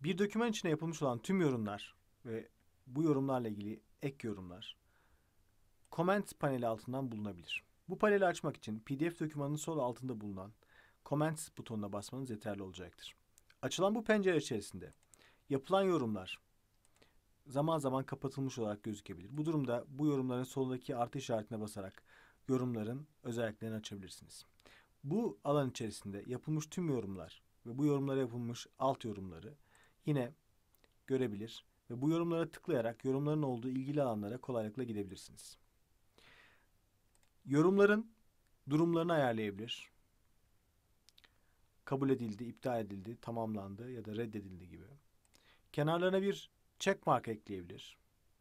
Bir doküman içine yapılmış olan tüm yorumlar ve bu yorumlarla ilgili ek yorumlar Comments paneli altından bulunabilir. Bu paneli açmak için PDF dokümanının sol altında bulunan Comments butonuna basmanız yeterli olacaktır. Açılan bu pencere içerisinde yapılan yorumlar zaman zaman kapatılmış olarak gözükebilir. Bu durumda bu yorumların solundaki artı işaretine basarak yorumların özelliklerini açabilirsiniz. Bu alan içerisinde yapılmış tüm yorumlar ve bu yorumlara yapılmış alt yorumları yine görebilir ve bu yorumlara tıklayarak yorumların olduğu ilgili alanlara kolaylıkla gidebilirsiniz. Yorumların durumlarını ayarlayabilir. Kabul edildi, iptal edildi, tamamlandı ya da reddedildi gibi. Kenarlarına bir check mark ekleyebilir.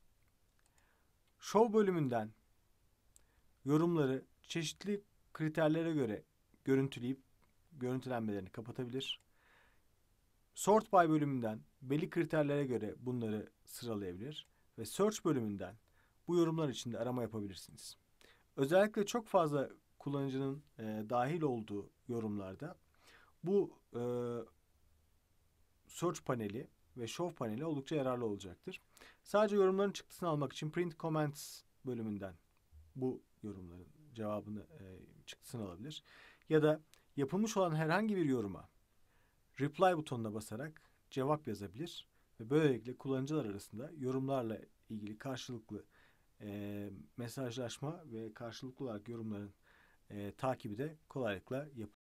Show bölümünden yorumları çeşitli kriterlere göre görüntüleyip görüntülenmelerini kapatabilir. Sort by bölümünden belli kriterlere göre bunları sıralayabilir ve search bölümünden bu yorumlar için de arama yapabilirsiniz. Özellikle çok fazla kullanıcının dahil olduğu yorumlarda bu search paneli ve show paneli oldukça yararlı olacaktır. Sadece yorumların çıktısını almak için print comments bölümünden bu yorumların cevabını çıktısını alabilir. Ya da yapılmış olan herhangi bir yoruma reply butonuna basarak cevap yazabilir ve böylelikle kullanıcılar arasında yorumlarla ilgili karşılıklı mesajlaşma ve karşılıklı olarak yorumların takibi de kolaylıkla yapılabilir.